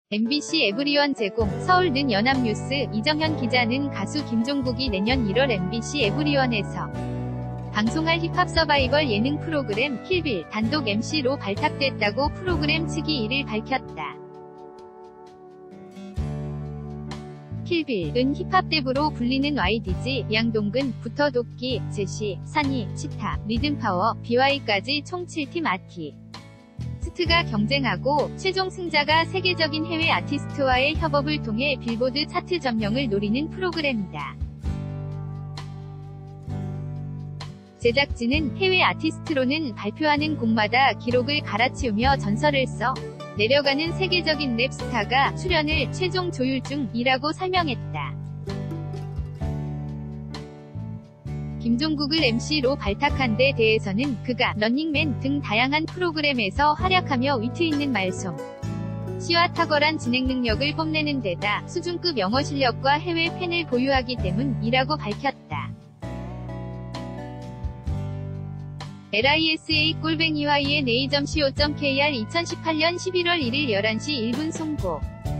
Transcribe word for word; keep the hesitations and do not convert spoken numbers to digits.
엠비씨 에브리원 제공, 서울는 연합뉴스. 이정현 기자는 가수 김종국이 내년 일월 엠비씨 에브리원에서 방송할 힙합 서바이벌 예능 프로그램 킬빌 단독 엠씨로 발탁됐다고 프로그램 측이 이를 밝혔다. 킬빌은 힙합랩으로 불리는 와이디지, 양동근, 부터도끼, 제시, 산이, 치타, 리듬파워, 비와이까지 총 칠 팀 아티스트가 경쟁하고 최종 승자가 세계적인 해외 아티스트와의 협업을 통해 빌보드 차트 점령을 노리는 프로그램이다. 제작진은 해외 아티스트로는 발표하는 곡마다 기록을 갈아치우며 전설을 써 내려가는 세계적인 랩스타가 출연을 최종 조율 중이라고 설명했다. 김종국을 엠씨로 발탁한 데 대해서는 그가 런닝맨 등 다양한 프로그램에서 활약하며 위트 있는 말솜, 시와 탁월한 진행 능력을 뽐내는 데다 수준급 영어 실력과 해외 팬을 보유하기 때문이라고 밝혔다. 엘아이에스에이 골뱅이 와이엔에이 닷 씨오 닷 케이알 이천십팔년 십일월 일일 열한 시 일 분 송고